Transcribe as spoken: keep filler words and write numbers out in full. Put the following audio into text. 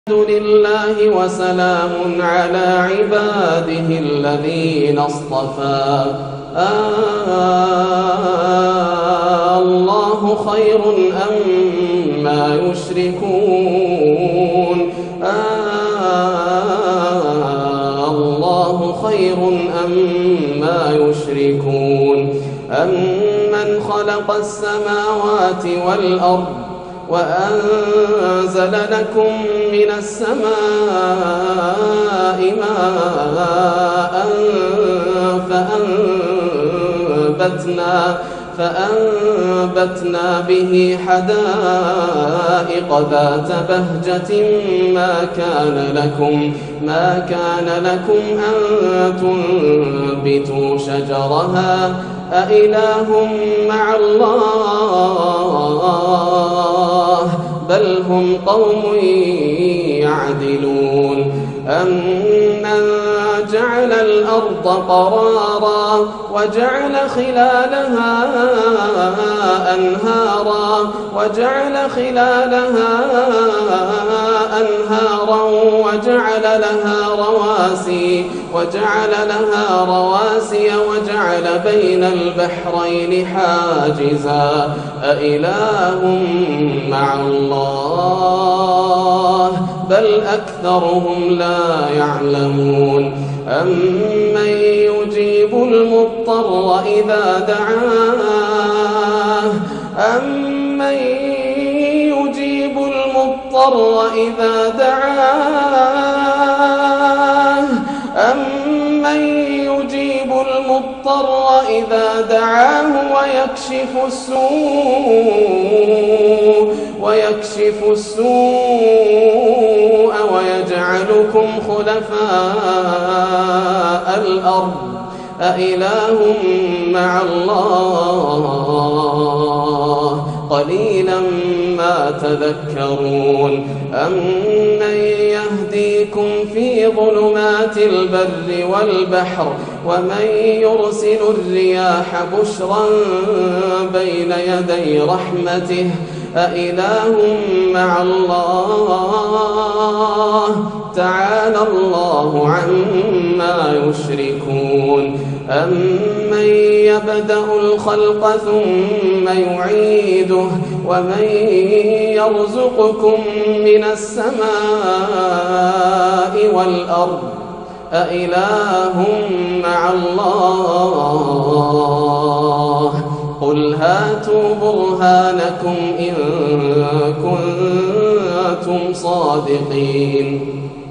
الحمد لله وسلام على عباده الذين اصطفى. آه الله خير أما يشركون. آه الله خير أما يشركون. أمن خلق السماوات والأرض وأنزل لكم من السماء ماء فأنبتنا, فأنبتنا به حدائق ذات بهجة ما كان لكم, ما كان لكم أن تنبتوا شجرها أإله مع الله بل هم قوم يعدلون. أمن جعل الأرض قرارا وجعل خلالها أنهارا وجعل خلالها أنهارا وجعل لها رواسي وجعل لها رواسي وجعل بين البحرين حاجزا أإله مع الله بل أكثرهم لا يعلمون. أمن يجيب المضطر إذا دعاه أمن يجيب المضطر إذا دعاه أمن يجيب المضطر إذا دعاه ويكشف السوء ويكشف السوء ويجعلكم خلفاء الأرض أإله مع الله قليلا ما تذكرون. أمن يهديكم في ظلمات البر والبحر ومن يرسل الرياح بشرا بين يدي رحمته أإله مع الله تعالى الله عما يشركون. أمن يبدأ الخلق ثم يعيده ومن يرزقكم من السماء والأرض أإله مع الله قل هاتوا برهانكم إن كنتم صادقين.